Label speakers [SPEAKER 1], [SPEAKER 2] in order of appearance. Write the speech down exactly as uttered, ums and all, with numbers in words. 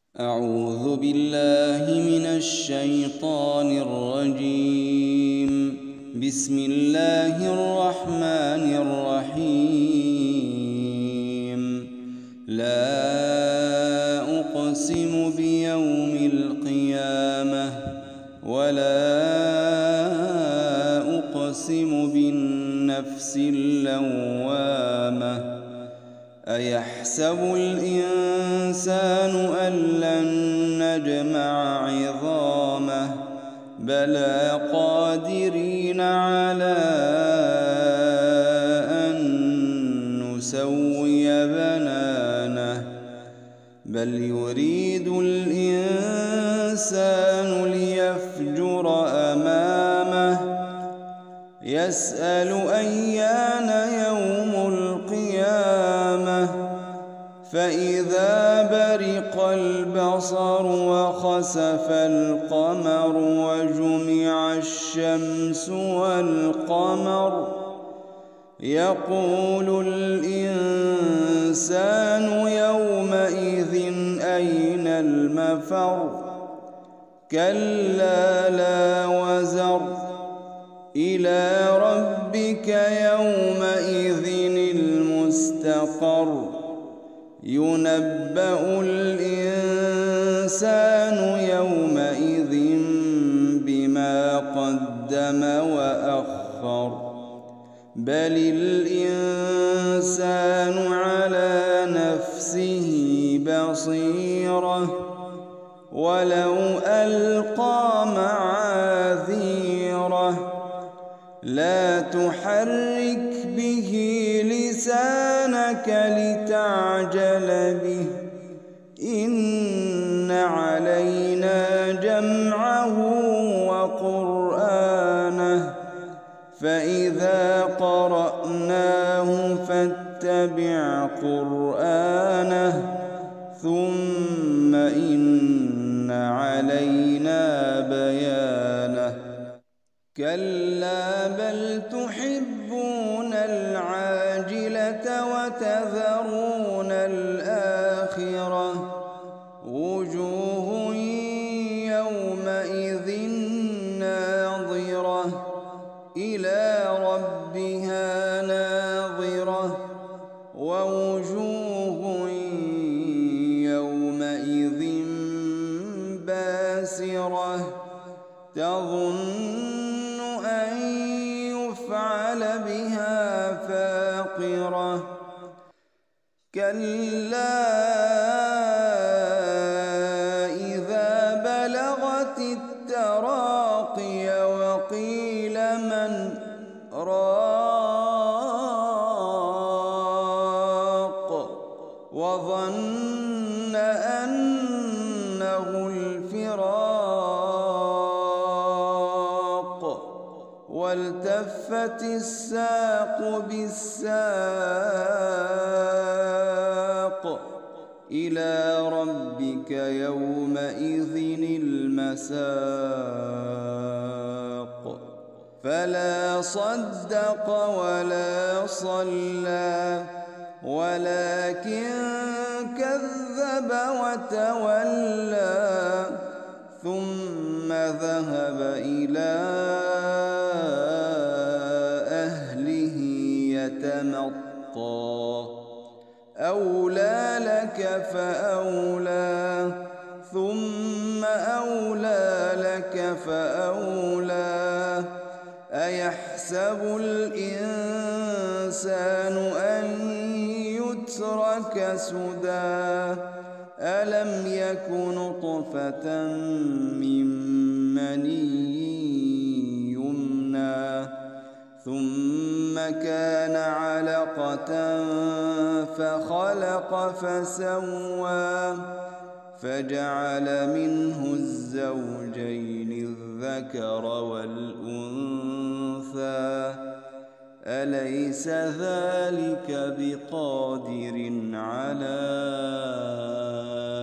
[SPEAKER 1] أعوذ بالله من الشيطان الرجيم. بسم الله الرحمن الرحيم. لا أقسم بيوم القيامة ولا أقسم بالنفس اللوامة. أيحسب الإنسان أن لن نجمع عظامه بلى قادرين على أن نسوي بنانه بل يريد الإنسان ليفجر أمامه يسأل أيان يوم القيامة فإذا برق البصر وخسف القمر وجمع الشمس والقمر يقول الإنسان يومئذ أين المفر كلا لا وزر إلى ربك يومئذ المستقر ينبأ الإنسان يومئذ بما قدم وأخر بل الإنسان على نفسه بصيرة ولو ألقى معاذيره لا تحرك به لسانك لتعجل به إن علينا جمعه وقرآنه فإذا قرأناه فاتبع قرآنه ثم إن علينا بيانه كلا بل تحبون العاجلة وتذرون الآخرة وجوه يومئذ ناظرة إلى ربها ناظرة ووجوه يومئذ باسرة تظن أن يفعل بها فاقرة كلا إذا بلغت التراقي وقيل من راق وظن أنه الفراق والتفت الساق بالساق إلى ربك يومئذ المساق فلا صدق ولا صلى ولكن كذب وتولى ثم ذهب إلى أهله يتمطى أولى لك فأولى ثم أولى لك فأولى أيحسب الإنسان أن يترك سدى ألم يك نطفة من مني يمنى ثم كان علقة فخلق فسوى فجعل منه الزوجين الذكر والأنثى أليس ذلك بقادر على